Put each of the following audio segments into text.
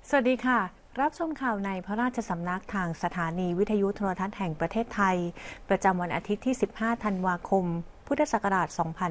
สวัสดีค่ะรับชมข่าวในพระราชสำนักทางสถานีวิทยุโทรทัศน์แห่งประเทศไทยประจำวันอาทิตย์ที่ 15 ธันวาคม พุทธศักราช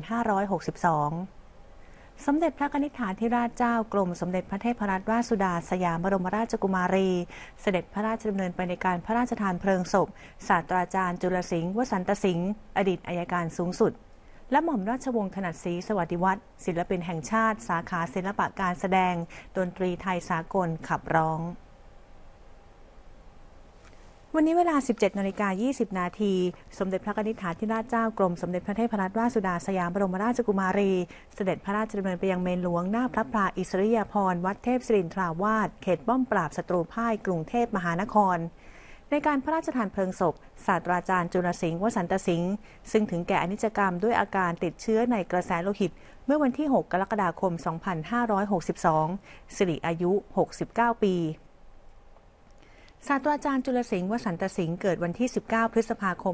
2562 สมเด็จพระนิธิฐาธิราชเจ้ากรมสมเด็จพระเทพรัตนราชสุดาสยามบรมราชกุมารีเสด็จพระราชดำเนินไปในการพระราชทานเพลิงศพศาสตราจารย์จุลสิงห์วสันตสิงห์อดีตอัยการสูงสุดและหม่อมราชวงศ์ถนัดศรีสวัสดิวัฒน์ศิลปินแห่งชาติสาขาศิลปะการแสดงดนตรีไทยสากลขับร้องวันนี้เวลา 17:20 น.สมเด็จพระนิธิฐาธิราชเจ้ากรมสมเด็จพระเทพรัตนราชสุดาสยามบรมราชกุมารีเสด็จพระราชดำเนินไปยังเมนหลวงหน้าพระพลาอิสริยาภรณ์วัดเทพศิรินทราวาสเขตป้อมปราบศัตรูพ่ายกรุงเทพมหานครในการพระราชทานเพลิงศพศาสตราจารย์จุลสิงห์วสันตสิงห์ซึ่งถึงแก่อนิจกรรมด้วยอาการติดเชื้อในกระแสโลหิตเมื่อวันที่ 6 กรกฎาคม 2562 สิริอายุ 69 ปีศาสตราจารย์จุลสิงห์วสันตสิงห์เกิดวันที่ 19 พฤษภาคม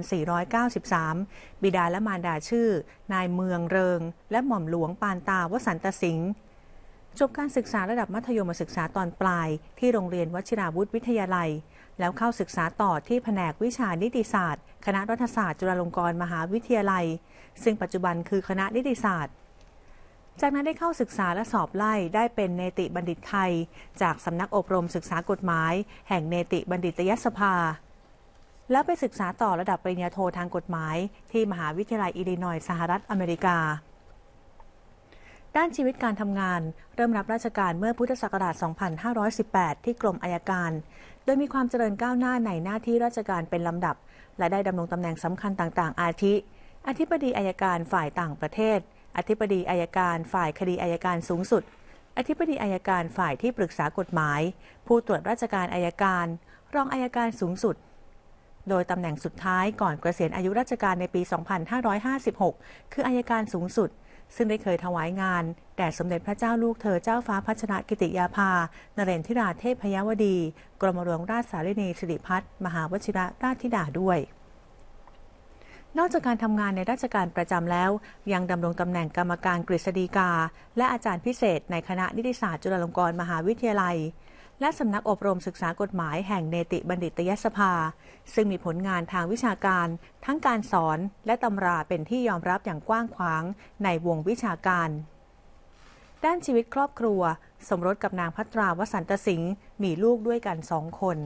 2493 บิดาและมารดาชื่อนายเมืองเริงและหม่อมหลวงปานตาวสันตสิงห์จบการศึกษาระดับมัธยมศึกษาตอนปลายที่โรงเรียนวชิราวุธวิทยาลัยแล้วเข้าศึกษาต่อที่แผนกวิชานิติศาสตร์คณะรัฐศาสตร์จุฬาลงกรณ์มหาวิทยาลัยซึ่งปัจจุบันคือคณะนิติศาสตร์จากนั้นได้เข้าศึกษาและสอบไล่ได้เป็นเนติบัณฑิตไทยจากสำนักอบรมศึกษากฎหมายแห่งเนติบัณฑิตยสภาแล้วไปศึกษาต่อระดับปริญญาโททางกฎหมายที่มหาวิทยาลัยอิลลินอยส์สหรัฐอเมริกาด้านชีวิตการทำงานเริ่มรับราชการเมื่อพุทธศักราช 2518 ที่กรมอัยการโดยมีความเจริญก้าวหน้าในหน้าที่ราชการเป็นลำดับและได้ดำรงตำแหน่งสำคัญต่างๆอาทิอธิบดีอัยการฝ่ายต่างประเทศอธิบดีอัยการฝ่ายคดีอัยการสูงสุดอธิบดีอัยการฝ่ายที่ปรึกษากฎหมายผู้ตรวจราชการอัยการรองอัยการสูงสุดโดยตำแหน่งสุดท้ายก่อนเกษียณอายุราชการในปี 2556 คืออัยการสูงสุดซึ่งได้เคยถวายงานแด่สมเด็จพระเจ้าลูกเธอเจ้าฟ้าพัชรกิติยาภานเรนทิราเทพยวดีกรมหลวงราชสารินีสิริพัฒน์มหาวชิรราชธิดาด้วยนอกจากการทำงานในราชการประจำแล้วยังดำรงตำแหน่งกรรมการกฤษฎีกาและอาจารย์พิเศษในคณะนิติศาสตร์จุฬาลงกรณ์มหาวิทยาลัยและสำนักอบรมศึกษากฎหมายแห่งเนติบัณฑิตยสภาซึ่งมีผลงานทางวิชาการทั้งการสอนและตำราเป็นที่ยอมรับอย่างกว้างขวางในวงวิชาการด้านชีวิตครอบครัวสมรสกับนางภัตราวสันตสิงห์มีลูกด้วยกัน2 คน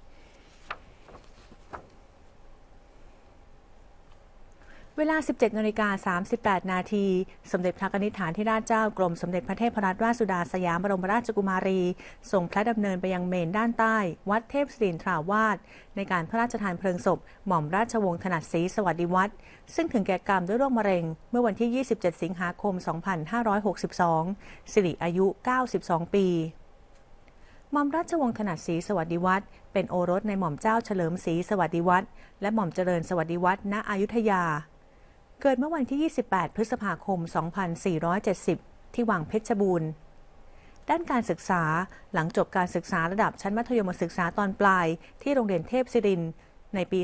เวลา 17:38 น.สมเด็จพระนิธิฐาธิราชเจ้ากรมสมเด็จพระเทพรัตนราชสุดาสยามบรมราชกุมารีทรงพระดำเนินไปยังเมนด้านใต้วัดเทพศิรินทราวาสในการพระราชทานเพลิงศพหม่อมราชวงศ์ถนัดศรีสวัสดิวัฒน์ซึ่งถึงแก่กรรมด้วยโรคมะเร็งเมื่อวันที่ 27 สิงหาคม 2562 สิริอายุ 92 ปีหม่อมราชวงศ์ถนัดศรีสวัสดิวัฒน์เป็นโอรสในหม่อมเจ้าเฉลิมศรีสวัสดิวัฒน์และหม่อมเจริญสวัสดิวัฒน์ณอยุธยาเกิดเมื่อวันที่ 28 พฤษภาคม 2470 ที่วังเพชรบูรณ์ด้านการศึกษาหลังจบการศึกษาระดับชั้นมัธยมศึกษาตอนปลายที่โรงเรียนเทพศิรินทร์ในปี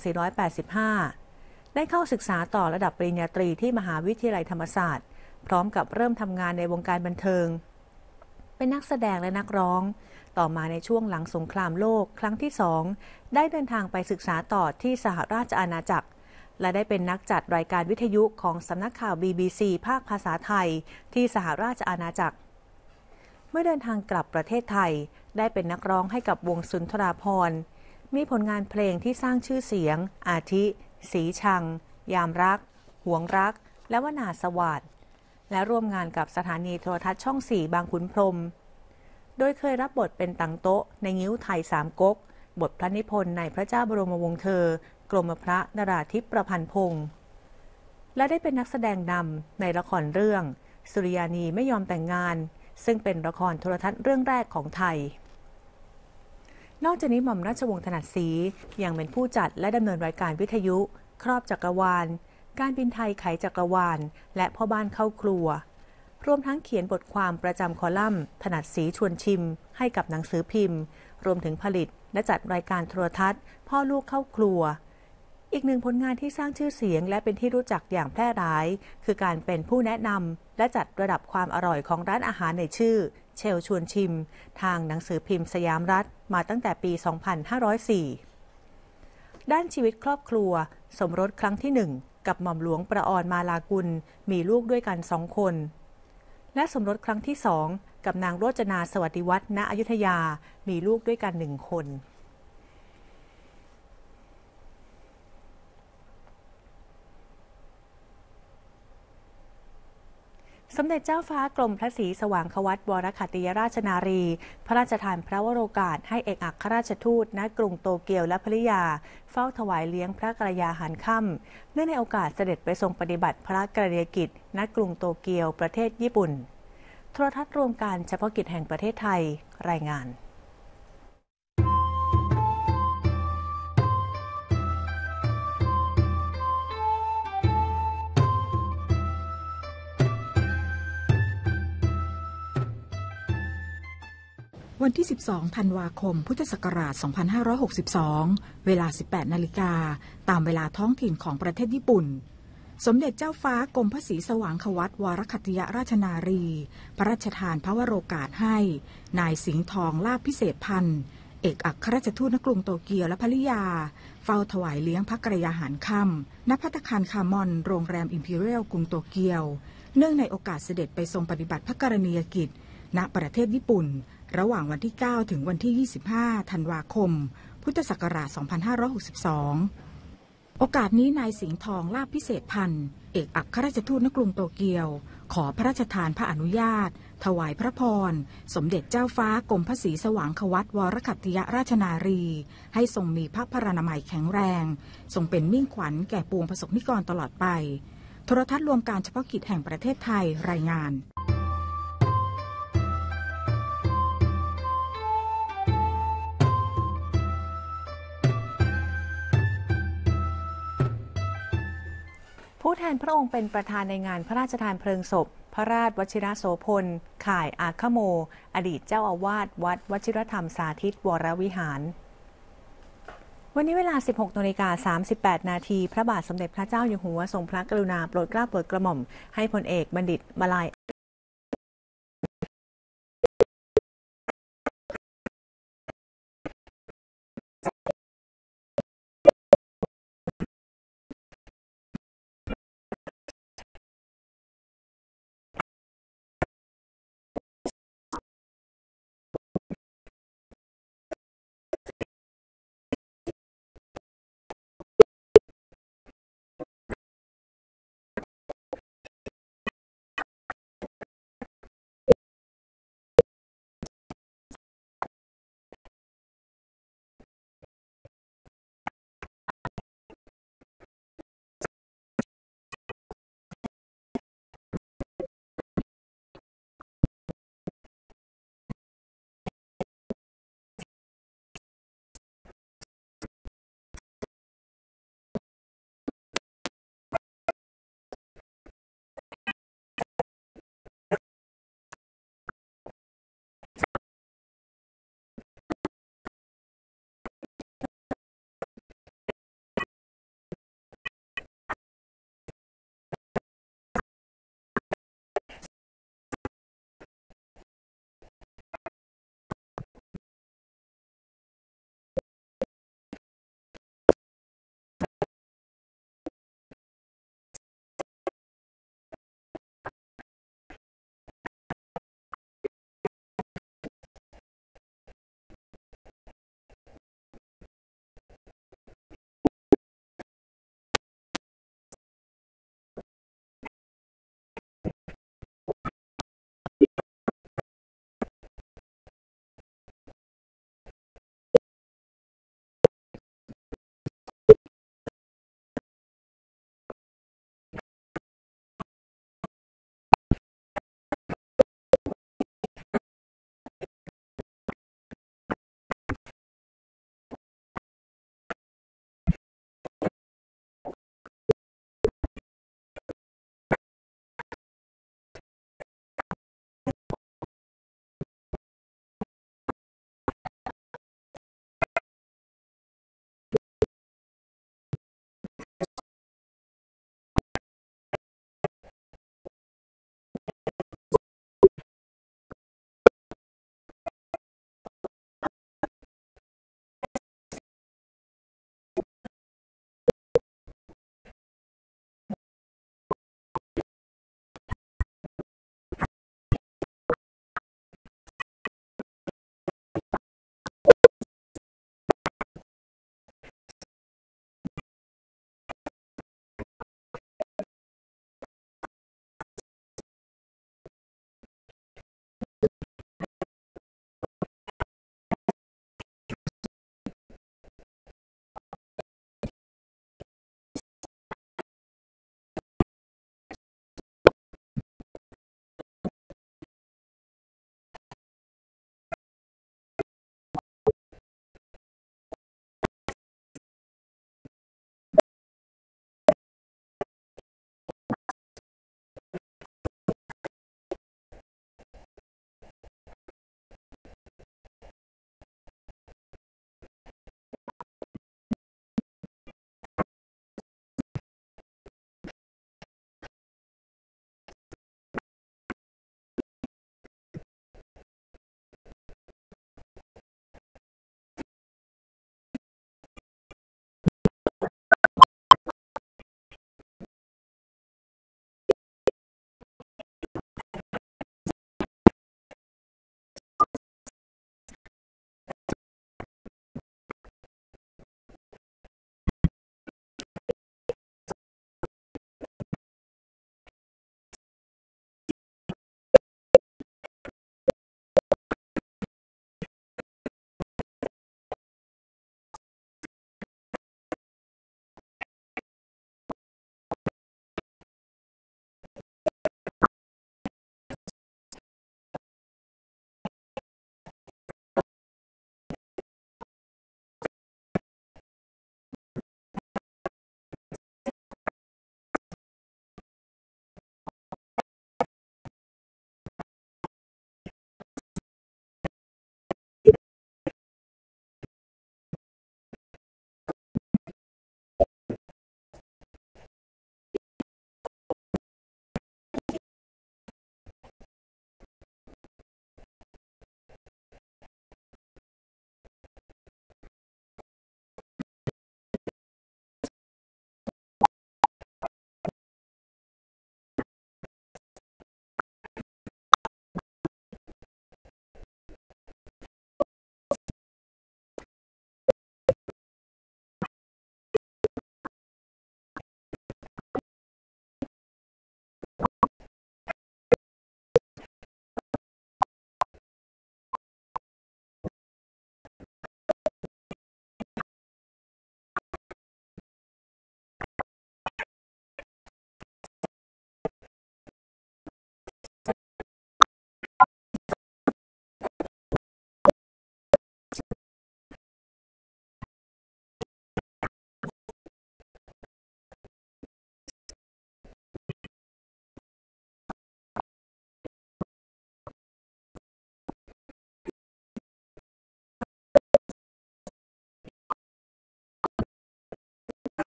2485 ได้เข้าศึกษาต่อระดับปริญญาตรีที่มหาวิทยาลัยธรรมศาสตร์พร้อมกับเริ่มทำงานในวงการบันเทิงเป็นนักแสดงและนักร้องต่อมาในช่วงหลังสงครามโลกครั้งที่ 2ได้เดินทางไปศึกษาต่อที่สหราชอาณาจักรและได้เป็นนักจัดรายการวิทยุของสำนักข่าว BBC ภาคภาษาไทยที่สหราชอาณาจักรเมื่อเดินทางกลับประเทศไทยได้เป็นนักร้องให้กับวงสุนทราภรณ์มีผลงานเพลงที่สร้างชื่อเสียงอาทิสีชังยามรักหวงรักและวนาสวัสดิ์และร่วมงานกับสถานีโทรทัศน์ช่อง 4 บางขุนพรหมโดยเคยรับบทเป็นตังโต๊ะในงิ้วไทยสามก๊กบทพระนิพนธ์ในพระเจ้าบรมวงศ์เธอกรมพระนราธิปประพันธ์พงศ์และได้เป็นนักแสดงนำในละครเรื่องสุริยานีไม่ยอมแต่งงานซึ่งเป็นละครโทรทัศน์เรื่องแรกของไทยนอกจากนี้หม่อมราชวงศ์ถนัดศรียังเป็นผู้จัดและดำเนินรายการวิทยุครอบจักรวาลการบินไทยไขจักรวาลและพ่อบ้านเข้าครัวรวมทั้งเขียนบทความประจำคอลัมน์ถนัดศรีชวนชิมให้กับหนังสือพิมพ์รวมถึงผลิตและจัดรายการโทรทัศน์พ่อลูกเข้าครัวอีกหนึ่งผลงานที่สร้างชื่อเสียงและเป็นที่รู้จักอย่างแพร่หลายคือการเป็นผู้แนะนำและจัดระดับความอร่อยของร้านอาหารในชื่อเชลชวนชิมทางหนังสือพิมพ์สยามรัฐมาตั้งแต่ปี 2504 ด้านชีวิตครอบครัวสมรสครั้งที่ 1 กับหม่อมหลวงประออนมาลากุลมีลูกด้วยกัน2 คนและสมรสครั้งที่ 2 กับนางโรจนาสวัสดิวัฒน์ณอยุธยามีลูกด้วยกัน1 คนสมเด็จเจ้าฟ้ากรมพระศรีสว่างควัตรวรขัตติยราชนารีพระราชทานพระวโรกาสให้เอกอัครราชทูตณกรุงโตเกียวและภริยาเฝ้าถวายเลี้ยงพระกรยาหารค่ำเนื่องในโอกาสเสด็จไปทรงปฏิบัติพระกรณียกิจณกรุงโตเกียวประเทศญี่ปุ่นโทรทัศน์รวมการเฉพาะกิจแห่งประเทศไทยรายงานวันที่ 12 ธันวาคม พุทธศักราช 2562 เวลา 18 นาฬิกา ตามเวลาท้องถิ่นของประเทศญี่ปุ่น สมเด็จเจ้าฟ้ากรมพระศรีสว่างควัตรวรขัตติยราชนารี พระราชทานพระวโรกาสให้ นายสิงห์ทองลาภพิเศษพันธ์ เอกอัครราชทูตณกรุงโตเกียวและภริยา เฝ้าถวายเลี้ยงพระกรยาหารค่ำ ณ ภัตตาคารคาร์มอน โรงแรมอิมพีเรียลกรุงโตเกียว เนื่องในโอกาสเสด็จไปทรงปฏิบัติพระกรณียกิจ ณ ประเทศญี่ปุ่นระหว่างวันที่ 9 ถึงวันที่ 25 ธันวาคม พุทธศักราช 2562 โอกาสนี้นายสิงห์ทองลาภพิเศษพันธ์ เอกอัครราชทูตณกรุงโตเกียว ขอพระราชทานพระอนุญาต ถวายพระพร สมเด็จเจ้าฟ้ากรมพระศรีสว่างควัตรวรขัตติยราชนารี ให้ทรงมีพระพรานามัยแข็งแรง ทรงเป็นมิ่งขวัญแก่ปวงประสบนิกรตลอดไป โทรทัศน์รวมการเฉพาะกิจแห่งประเทศไทยรายงานผู้แทนพระองค์เป็นประธานในงานพระราชทานเพลิงศพพระราชวชิรโสพลข่ายอาคโมอดีตเจ้าอาวาสวัดวชิรธรรมสาธิตวรวิหารวันนี้เวลา 16:38 นาทีพระบาทสมเด็จพระเจ้าอยู่หัวทรงพระกรุณาโปรดเกล้าโปรดกระหม่อมให้พลเอกบัณฑิตมาลัย